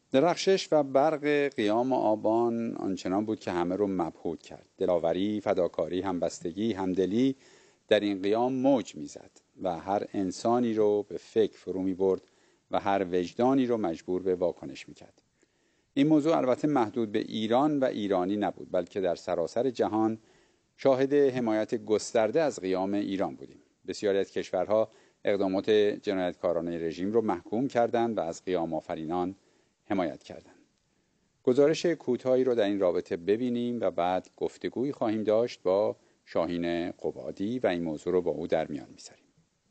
درخشش و برق قیام آبان آنچنان بود که همه رو مبهوت کرد. دلاوری، فداکاری، همبستگی، همدلی در این قیام موج میزد و هر انسانی رو به فکر فرو می برد و هر وجدانی رو مجبور به واکنش میکرد. این موضوع البته محدود به ایران و ایرانی نبود، بلکه در سراسر جهان شاهد حمایت گسترده از قیام ایران بودیم. بسیاری از کشورها اقدامات جنایتکارانه رژیم رو محکوم کردند و از قیام آفرینان حمایت کردند. گزارش کوتاهی رو در این رابطه ببینیم و بعد گفتگویی خواهیم داشت با شاهین قبادی و این موضوع رو با او در میان می‌گذاریم.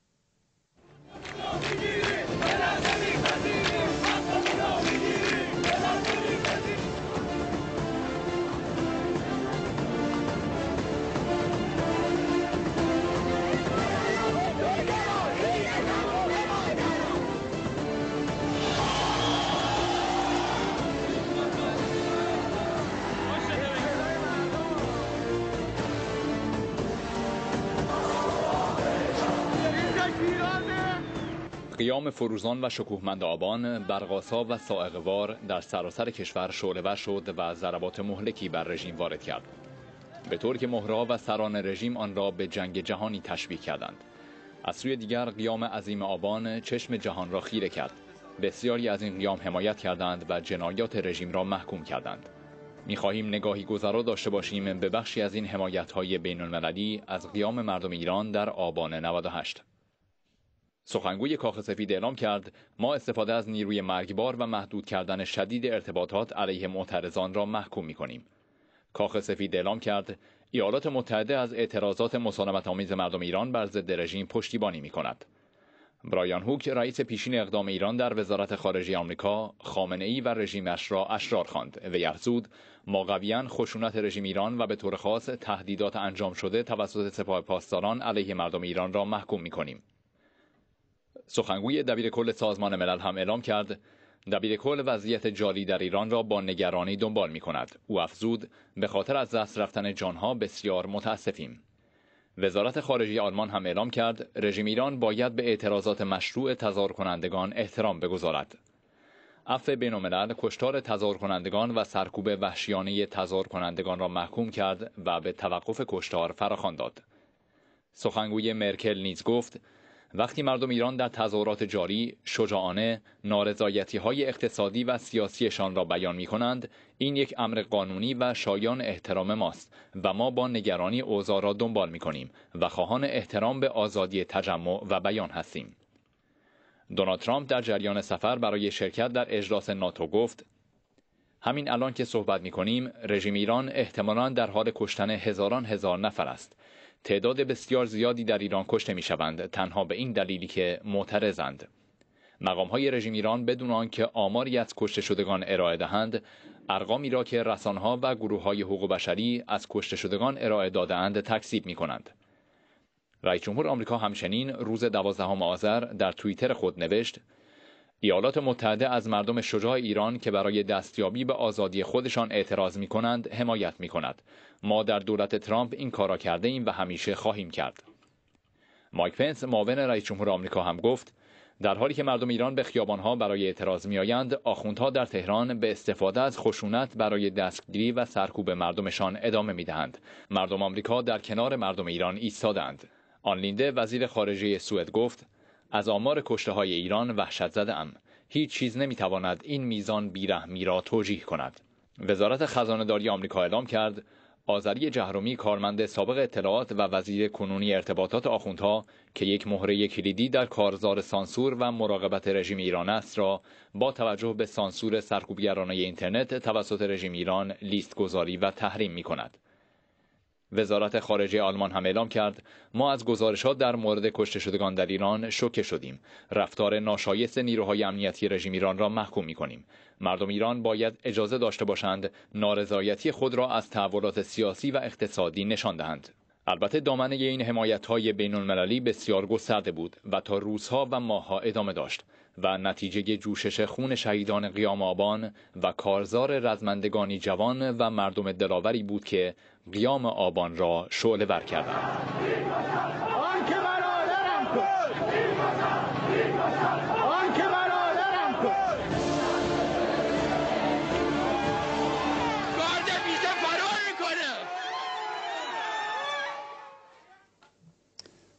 قیام فروزان و شکوهمند آبان برق‌آسا و صاعقه‌وار در سراسر کشور شعله‌ور شد و ضربات مهلکی بر رژیم وارد کرد، به طور که مهره‌ها و سران رژیم آن را به جنگ جهانی تشبیه کردند. از سوی دیگر قیام عظیم آبان چشم جهان را خیره کرد. بسیاری از این قیام حمایت کردند و جنایات رژیم را محکوم کردند. می‌خواهیم نگاهی گذرا داشته باشیم به بخشی از این حمایت‌های بین‌المللی از قیام مردم ایران در آبان 98. سخنگوی کاخ سفید اعلام کرد ما استفاده از نیروی مرگبار و محدود کردن شدید ارتباطات علیه معترضان را محکوم می‌کنیم. کاخ سفید اعلام کرد ایالات متحده از اعتراضات مسالمت‌آمیز مردم ایران بر ضد رژیم پشتیبانی می‌کند. برایان هوک رئیس پیشین اقدام ایران در وزارت خارجه آمریکا خامنه‌ای و رژیمش را اشرار خواند. وی افزود ما قویاً خشونت رژیم ایران و به طور خاص تهدیدات انجام شده توسط سپاه پاسداران علیه مردم ایران را محکوم می‌کنیم. سخنگوی دبیرکل سازمان ملل هم اعلام کرد دبیرکل وضعیت جاری در ایران را با نگرانی دنبال می‌کند. او افزود به خاطر از دست رفتن جانها بسیار متاسفیم. وزارت خارجه آلمان هم اعلام کرد رژیم ایران باید به اعتراضات مشروع تظاهر کنندگان احترام بگذارد. عفو بین‌الملل کشتار تظاهر کنندگان و سرکوب وحشیانه تظاهر کنندگان را محکوم کرد و به توقف کشتار فراخوان داد. سخنگوی مرکل نیز گفت وقتی مردم ایران در تظاهرات جاری شجاعانه نارضایتی‌های اقتصادی و سیاسیشان را بیان می‌کنند، این یک امر قانونی و شایان احترام ماست و ما با نگرانی اوضاع را دنبال می‌کنیم و خواهان احترام به آزادی تجمع و بیان هستیم. دونالد ترامپ در جریان سفر برای شرکت در اجلاس ناتو گفت همین الان که صحبت می‌کنیم رژیم ایران احتمالاً در حال کشتن هزاران هزار نفر است. تعداد بسیار زیادی در ایران کشته می‌شوند تنها به این دلیلی که معترضند. مقام‌های رژیم ایران بدون آنکه آماری از کشته شدگان ارائه دهند، ارقامی را که رسانه‌ها و گروه‌های حقوق بشری از کشته شدگان ارائه داده‌اند تکذیب می‌کنند. رئیس جمهور آمریکا همچنین روز 12 آذر در توییتر خود نوشت ایالات متحده از مردم شجاع ایران که برای دستیابی به آزادی خودشان اعتراض می‌کنند حمایت می‌کند. ما در دولت ترامپ این کارا کرده ایم و همیشه خواهیم کرد. مایک پنس معاون رئیس جمهور آمریکا هم گفت در حالی که مردم ایران به خیابان‌ها برای اعتراض می‌آیند، آخوندها در تهران به استفاده از خشونت برای دستگیری و سرکوب مردمشان ادامه می‌دهند. مردم آمریکا در کنار مردم ایران ایستادند. آن لینده وزیر خارجه سوئد گفت از آمار کشته‌های ایران وحشت زده‌ام. هیچ چیز نمی‌تواند این میزان بیرحمی را توجیه کند. وزارت خزانه‌داری آمریکا اعلام کرد آذری جهرومی کارمند سابق اطلاعات و وزیر کنونی ارتباطات آخوندها که یک مهره کلیدی در کارزار سانسور و مراقبت رژیم ایران است را با توجه به سانسور سرکوبگرانه اینترنت توسط رژیم ایران لیست گذاری و تحریم می‌کند. وزارت خارجه آلمان هم اعلام کرد ما از گزارشات در مورد کشته شدگان در ایران شوکه شدیم. رفتار ناشایست نیروهای امنیتی رژیم ایران را محکوم می‌کنیم. مردم ایران باید اجازه داشته باشند نارضایتی خود را از تحولات سیاسی و اقتصادی نشان دهند. البته دامنه این حمایت‌های بین‌المللی بسیار گسترده بود و تا روزها و ماه‌ها ادامه داشت و نتیجه جوشش خون شهیدان قیام آبان و کارزار رزمندگانی جوان و مردم دلاوری بود که قیام آبان را شعله‌ور کردند.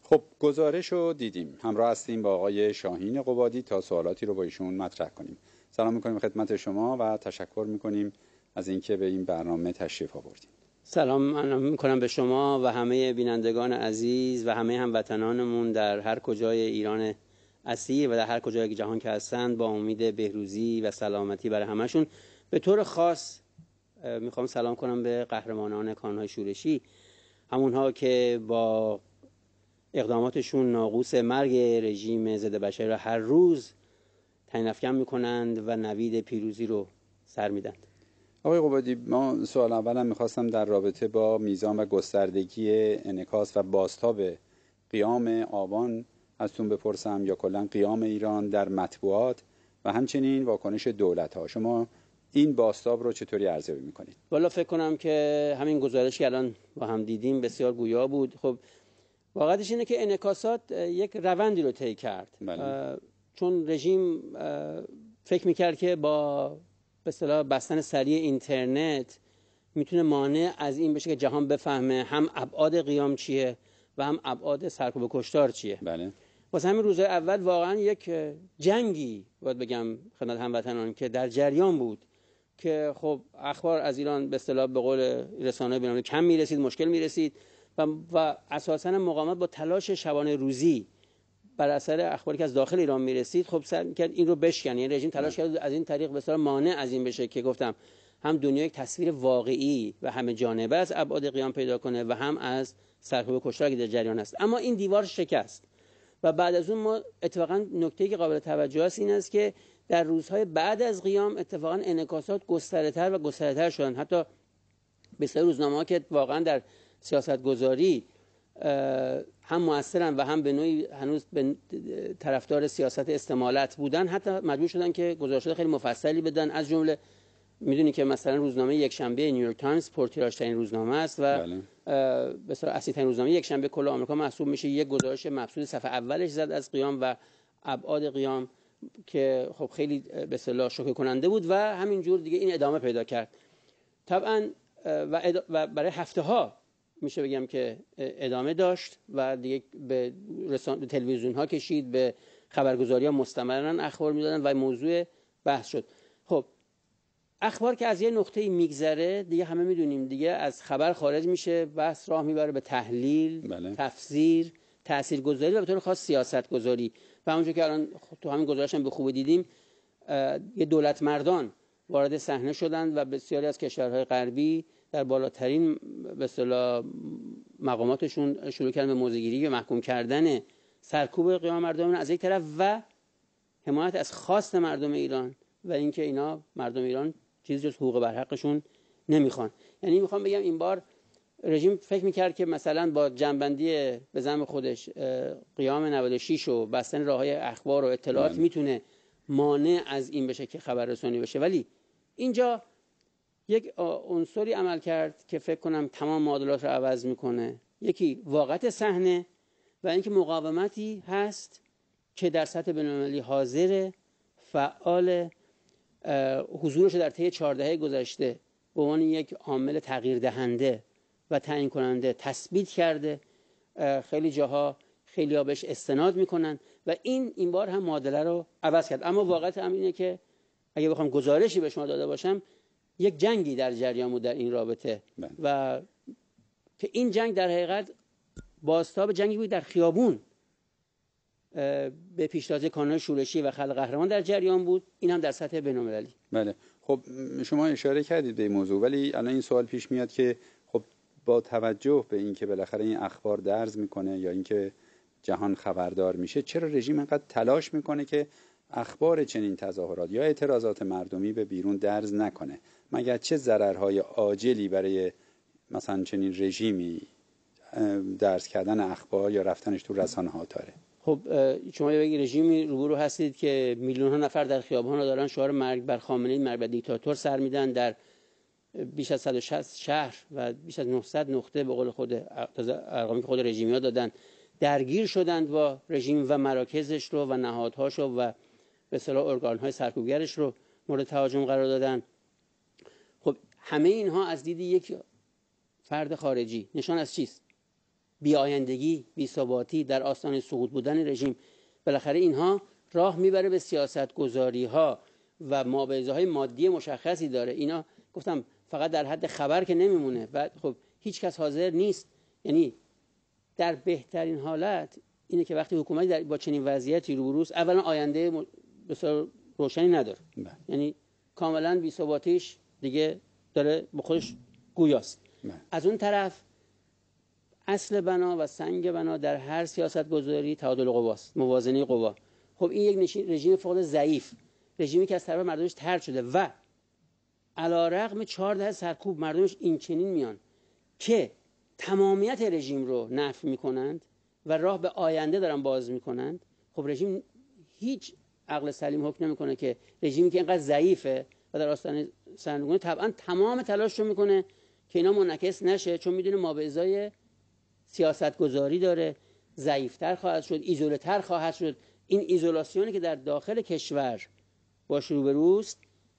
خب گزارش رو دیدیم، همراه هستیم با آقای شاهین قبادی تا سوالاتی رو با ایشون مطرح کنیم. سلام میکنیم خدمت شما و تشکر میکنیم از اینکه به این برنامه تشریف آوردیم. سلام من میکنم به شما و همه بینندگان عزیز و همه هموطنانمون در هر کجای ایران اسیر و در هر کجای جهان که هستند، با امید بهروزی و سلامتی برای همشون. به طور خاص میخوام سلام کنم به قهرمانان کانون‌های شورشی، همونها که با اقداماتشون ناقوس مرگ رژیم ضد بشری را هر روز تعیین افکن میکنند و نوید پیروزی رو سر میدند. آقای قبادی، ما سوال اولم میخواستم در رابطه با میزان و گستردگی انعکاس و بازتاب قیام آبان ازتون بپرسم، یا کلا قیام ایران در مطبوعات و همچنین واکنش دولت‌ها. شما این بازتاب رو چطوری ارزیابی میکنید؟ والا فکر کنم که همین گزارشی که الان با هم دیدیم بسیار گویا بود. خب واقعیتش اینه که انعکاسات یک روندی رو طی کرد. چون رژیم فکر میکرد که با به اصطلاح بستن سریع اینترنت میتونه مانع از این بشه که جهان بفهمه هم ابعاد قیام چیه و هم ابعاد سرکوب کشتار چیه. بله. واسه همین روزهای اول واقعا یک جنگی باید بگم خدمت هموطنان که در جریان بود، که خب اخبار از ایران به اصطلاح به قول رسانه‌های بین‌المللی کم میرسید، مشکل میرسید و اساساً مقاومت با تلاش شبانه روزی بر اثر اخباری که از داخل ایران میرسید خب سعی می‌کرد این رو بشکنه. یعنی رژیم تلاش کرد از این طریق به اصطلاح مانع از این بشه که گفتم هم دنیا یک تصویر واقعی و همه جانبه از ابعاد قیام پیدا کنه و هم از سرکوب کشتار که در جریان است. اما این دیوار شکست و بعد از اون ما اتفاقا نکته‌ای که قابل توجه است این است که در روزهای بعد از قیام اتفاقا انعکاسات گسترده‌تر و گسترده‌تر شدن. حتی بسیاری روزنامه‌ها که واقعا در سیاست‌گذاری هم مؤثرن و هم به نوعی هنوز به طرفدار سیاست استمالت بودن، حتی مجبور شدن که گزارشات خیلی مفصلی بدن. از جمله میدونی که مثلا روزنامه یکشنبه نیویورک تایمز پرتیراژترین روزنامه است و به اصطلاح اصلی‌ترین روزنامه یکشنبه کل آمریکا محسوب میشه. یک گزارش مبسوط صفحه اولش زد از قیام و ابعاد قیام که خب خیلی به اصطلاح شوکه کننده بود و همینجور دیگه این ادامه پیدا کرد. طبعا و برای هفته‌ها میشه بگم که ادامه داشت و دیگه به تلویزیون ها کشید، به خبرگزاری ها مستمرا اخبار میدادن و موضوع بحث شد. خب اخبار که از یه نقطه‌ای میگذره دیگه همه میدونیم دیگه از خبر خارج میشه، بحث راه میبره به تحلیل، تفسیر، تاثیرگذاری و به طور خاص سیاستگذاری. و همونجوری که الان تو همین گزارش هم به خوبی دیدیم، یه دولت مردان وارد صحنه شدند و بسیاری از کشورهای غربی در بالاترین به اصطلاح مقاماتشون شروع کردن به موضع‌گیری و محکوم کردن سرکوب قیام مردم از یک طرف و حمایت از خواست مردم ایران و اینکه اینا مردم ایران چیزی جز حقوق برحقشون نمیخوان. یعنی میخوام بگم این بار رژیم فکر میکرد که مثلا با جنبندی به زعم خودش قیام 96 و بستن راههای اخبار و اطلاعات میتونه مانع از این بشه که خبررسانی بشه، ولی اینجا یک عنصری عمل کرد که فکر کنم تمام معادلات رو عوض میکنه. یکی واقعیت صحنه و اینکه مقاومتی هست که در سطح بین‌المللی حاضر، فعال، حضورش در طی 4 دهه گذشته به عنوان یک عامل تغییر دهنده و تعیین کننده تثبیت کرده. خیلی جاها خیلی‌ها بهش استناد میکنن و این بار هم معادله رو عوض کرد. اما واقعیت هم اینه که اگه بخوام گزارشی به شما داده باشم، یک جنگی در جریان بود در این رابطه و که این جنگ در حقیقت بازتاب جنگی بود در خیابون به پیشتازی کانون‌های شورشی و خلق قهرمان در جریان بود، این هم در سطح بین‌المللی. بله. خب شما اشاره کردید به این موضوع، ولی الان این سوال پیش میاد که خب با توجه به اینکه بالاخره این اخبار درز میکنه یا اینکه جهان خبردار میشه، چرا رژیم اینقدر تلاش میکنه که اخبار چنین تظاهرات یا اعتراضات مردمی به بیرون درز نکنه؟ مگر چه ضررهای عاجلی برای مثلا چنین رژیمی درز کردن اخبار یا رفتنش تو رسانه‌ها داره؟ خب شما یک رژیمی روبرو هستید که میلیون‌ها نفر در خیابان‌ها دارن شعار مرگ بر خامنه‌ای، مرگ بر دیکتاتور سر میدن، در بیش از 160 شهر و بیش از 900 نقطه به قول خود ارقامی که خود رژیمی‌ها دادن درگیر شدند با رژیم و مراکزش رو و نهادهاش رو و به اصطلاح ارگان‌های سرکوبگرش رو مورد تهاجم قرار دادن. خب همه اینها از دید یک فرد خارجی نشان از چیست؟ بی‌آیندگی، بی‌ثباتی، در آستانه سقوط بودن رژیم، بالاخره اینها راه میبره به سیاست‌گذاری‌ها و مابعض‌های مادی مشخصی داره. اینا گفتم فقط در حد خبر که نمیمونه و خب هیچ کس حاضر نیست. یعنی در بهترین حالت اینه که وقتی حکومتی با چنین وضعیتی روبروست، اولا آینده بسیار روشنی نداره، یعنی کاملا بی‌ثباتیش دیگه داره به خودش گویاست. از اون طرف اصل بنا و سنگ بنا در هر سیاست گذاری تعادل قواست، موازنه قوا. خب این یک رژیم فقط ضعیف، رژیمی که از طرف مردمش طرد شده و علی‌رغم 4 دهه سرکوب مردمش این چنین میان که تمامیت رژیم رو نفی میکنند و راه به آینده دارن باز میکنند. خب رژیم هیچ عقل سلیم حکم نمیکنه که رژیمی که اینقدر ضعیفه و در آستانه سرنگونی طبعا تمام تلاش رو میکنه که اینا منعکس نشه، چون میدونه ما به ازای سیاست گذاری داره، ضعیفتر خواهد شد، ایزوله‌تر خواهد شد. این ایزولاسیونی که در داخل کشور باش روبروست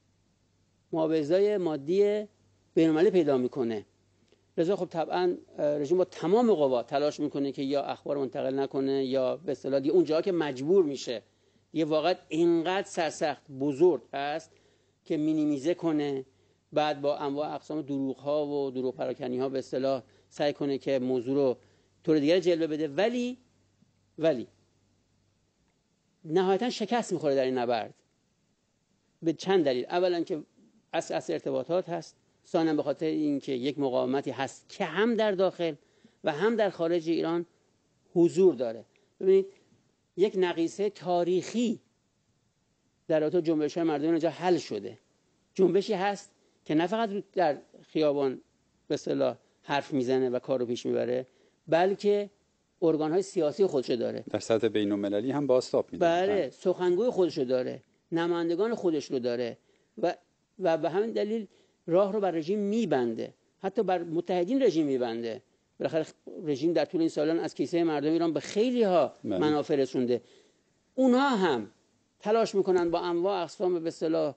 ما به ازای مادی بین‌المللی پیدا میکنه. لذا خب طبعا رژیم با تمام قوا تلاش میکنه که یا اخبار منتقل نکنه یا به اصطلاح دیگه اونجا که مجبور میشه، یه واقعا اینقدر سرسخت بزرگ است که مینیمیزه کنه، بعد با انواع اقسام دروغ ها و دروغ پراکنی ها به اصطلاح سعی کنه که موضوع رو طور دیگر جلوه بده. ولی نهایتا شکست میخوره در این نبرد به چند دلیل. اولا که اصل ارتباطات هست، ثانیا به خاطر اینکه یک مقاومتی هست که هم در داخل و هم در خارج ایران حضور داره. ببینید یک نقیصه تاریخی در رابطه جنبش‌های مردمی اونجا حل شده. جنبشی هست که نه فقط در خیابان به اصطلاح حرف میزنه و کارو پیش میبره، بلکه ارگان‌های سیاسی خودشو داره، در سطح بین‌المللی هم بازتاب میده. بله، سخنگوی خودشو داره، نمایندگان خودش رو داره و به همین دلیل راه رو بر رژیم میبنده، حتی بر متحدین رژیم میبنده. بالاخره رژیم در طول این سالان از کیسه مردم ایران به خیلی ها منافع رسونده. اونها هم تلاش میکنن با انواع اقسام به اصطلاح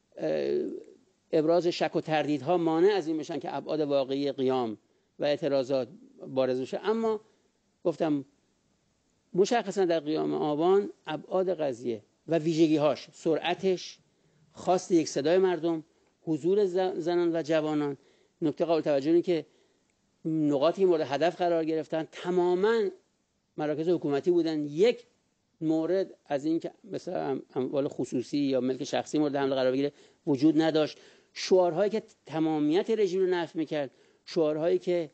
ابراز شک و تردیدها مانع از این بشن که ابعاد واقعی قیام و اعتراضات بارز بشه. اما گفتم مشخصا در قیام آبان ابعاد قضیه و ویژگی‌هاش، سرعتش، خواست یک صدای مردم، حضور زنان و جوانان، نکته قابل توجه اینه که نقاطی مورد هدف قرار گرفتن تماما مراکز حکومتی بودن. یک مورد از این که مثلا اموال خصوصی یا ملک شخصی مورد حمله قرار بگیره وجود نداشت. شعارهایی که تمامیت رژیم رو نفی میکرد، شعارهایی که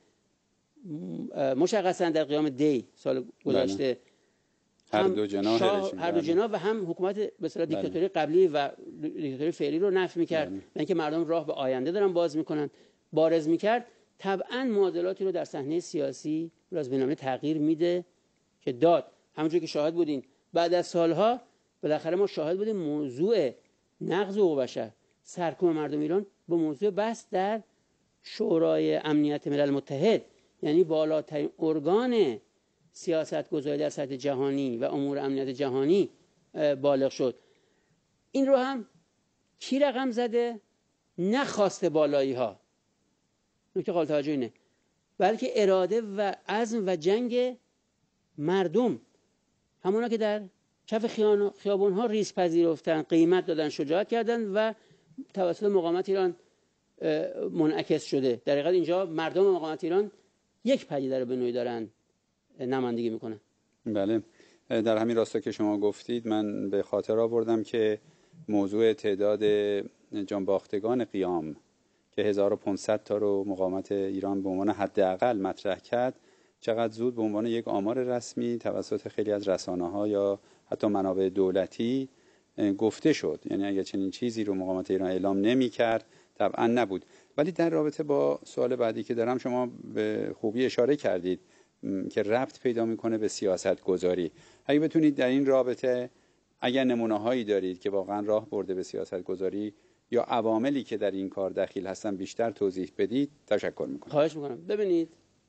مشخصا در قیام دی سال گذشته هر دو جناح و هم حکومت به اصطلاح دیکتاتوری قبلی و دیکتاتوری فعلی رو نفی میکرد، اینکه مردم راه به آینده دارن باز میکنن، بارز میکرد. طبعا معادلاتی رو در صحنه سیاسی از بین‌المللی تغییر میده که داد. همونجوری که شاهد بودین بعد از سالها بالاخره ما شاهد بودیم موضوع نقض حقوق بشر، سرکوب مردم ایران به موضوع بحث در شورای امنیت ملل متحد، یعنی بالاترین ارگان سیاست گذاری در سطح جهانی و امور امنیت جهانی بالغ شد. این رو هم کی رقم زده؟ نخواست بالایی ها، نکته قابل توجه اینه، بلکه اراده و عزم و جنگ مردم، همونا که در کف خیابون ها ریز پذیرفتن، قیمت دادن، شجاعت کردن و توسط مقاومت ایران منعکس شده. در حقیقت اینجا مردم مقاومت ایران یک پدیده رو به نوعی دارن نمایندگی میکنن. بله، در همین راستا که شما گفتید من به خاطر آوردم که موضوع تعداد جانباختگان قیام که 1500 تا رو مقاومت ایران به عنوان حداقل مطرح کرد، چقدر زود به عنوان یک آمار رسمی توسط خیلی از رسانه‌ها یا حتی منابع دولتی گفته شد. یعنی اگر چنین چیزی رو مقاومت ایران اعلام نمی‌کرد طبعا نبود. ولی در رابطه با سوال بعدی که دارم شما به خوبی اشاره کردید که ربط پیدا میکنه به سیاست گذاری. اگه بتونید در این رابطه اگر نمونه‌هایی دارید که واقعا راه برده به سیاست گذاری یا عواملی که در این کار دخیل هستن بیشتر توضیح بدید تشکر میکنم. خواهش میکنم. ببینید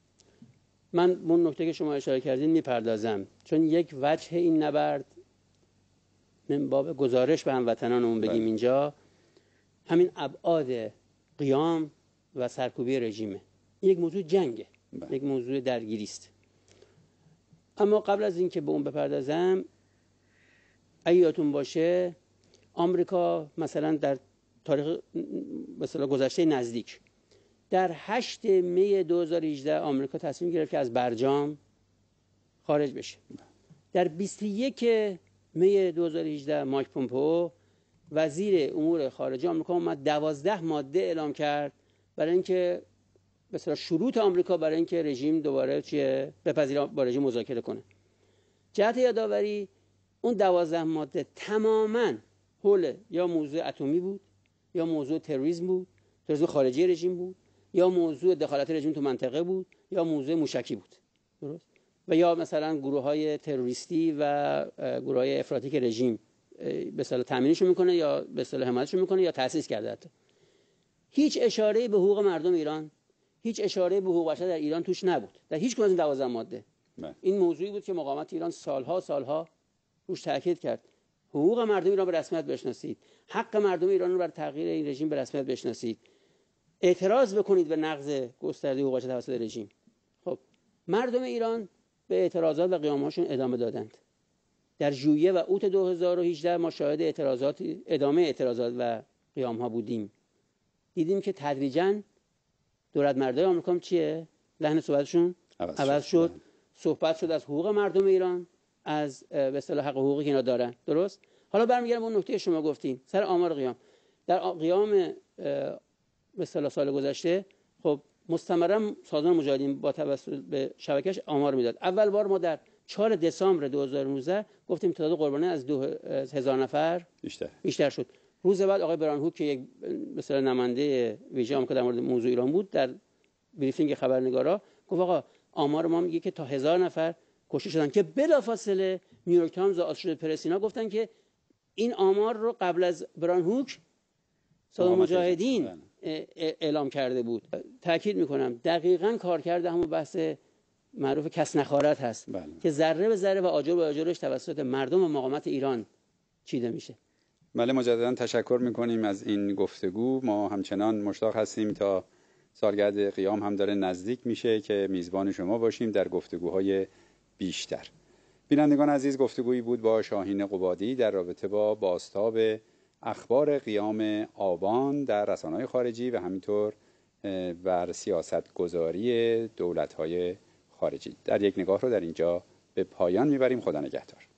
من اون نکته که شما اشاره کردین میپردازم، چون یک وجه این نبرد من باب گزارش به هموطنانمون بگیم اینجا همین ابعاد قیام و سرکوبی رژیمه. یک موضوع جنگه، یک موضوع درگیری است. اما قبل از اینکه به اون بپردازم، اگه یادتون باشه آمریکا مثلا در تاریخ مثلا گذشته نزدیک در 8 می 2018 آمریکا تصمیم گرفت که از برجام خارج بشه. در 21 می 2018 مایک پومپئو وزیر امور خارجه آمریکا اومد 12 ماده اعلام کرد برای اینکه مثلا شروط آمریکا برای اینکه رژیم دوباره بپذیره با رژیم مذاکره کنه. جهت یادآوری اون 12 ماده تماماً حول یا موضوع اتمی بود، یا موضوع تروریسم بود، تروریسم خارجی رژیم بود، یا موضوع دخالت رژیم تو منطقه بود، یا موضوع موشکی بود. درست؟ و یا مثلا گروه‌های تروریستی و گروه‌های افراطی که رژیم به اصطلاح تامینشون میکنه یا به اصطلاح حمایتشون میکنه یا تأسیس کرده. هیچ اشاره‌ای به حقوق مردم ایران، هیچ اشاره‌ای به حقوق بشر در ایران توش نبود. در هیچ کدوم از این 12 ماده. این موضوعی بود که مقاومت ایران سالها روش تاکید کرد. حقوق مردم ایران به رسمیت بشناسید. حق مردم ایران رو بر تغییر این رژیم به رسمیت بشناسید. اعتراض بکنید به نقض گسترده حقوق بشر توسط رژیم. خب مردم ایران به اعتراضات و قیام‌هاشون ادامه دادند. در ژوئیه و اوت 2018 ما شاهد ادامه اعتراضات و قیام‌ها بودیم. دیدیم که تدریجاً دولت‌مردای آمریکا چیه؟ لحن صحبتشون عوض شد. صحبت شد از حقوق مردم ایران، از به اصطلاح حق حقوقی که اینا دارن. درست؟ حالا برمیگردم به اون نکته شما گفتین سر آمار قیام. در قیام به اصطلاح سال گذشته خب مستمرا سازمان مجاهدین با توسط به شبکه‌اش آمار میداد. اول بار ما در 4 دسامبر 2019 گفتیم تعداد قربانیان از 2000 نفر بیشتر شد. روز بعد آقای بران هوک که یک مثلا نماینده ویژه آمریکا در مورد موضوع ایران بود، در بریفینگ خبرنگارا گفت آقا آمار ما میگه که تا 1000 نفر کشته شدن، که بلافاصله نیویورک تایمز و آسوشیتد پرس اینا گفتن که این آمار رو قبل از بران هوک سازمان مجاهدین اعلام کرده بود. تاکید میکنم دقیقاً کارکرد همون بحث معروف کس نخارت هست که ذره به ذره و آجر به آجرش توسط مردم و مقاومت ایران چیده میشه. بله، مجددا تشکر میکنیم از این گفتگو. ما همچنان مشتاق هستیم تا سالگرد قیام هم داره نزدیک میشه که میزبان شما باشیم در گفتگوهای بیشتر. بینندگان عزیز، گفتگویی بود با شاهین قبادی در رابطه با بازتاب اخبار قیام آبان در رسانه‌های خارجی و همینطور بر سیاست گذاری دولت‌های خارجی. در یک نگاه رو در اینجا به پایان میبریم. خدا نگهدار.